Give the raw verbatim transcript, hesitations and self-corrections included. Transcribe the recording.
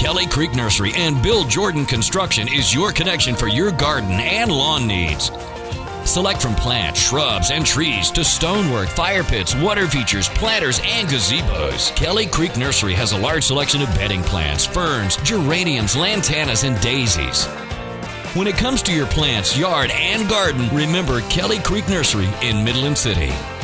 Kelly Creek Nursery and Bill Jordan Construction is your connection for your garden and lawn needs. Select from plants, shrubs, and trees to stonework, fire pits, water features, planters, and gazebos. Kelly Creek Nursery has a large selection of bedding plants, ferns, geraniums, lantanas, and daisies. When it comes to your plants, yard, and garden, remember Kelly Creek Nursery in Midland City.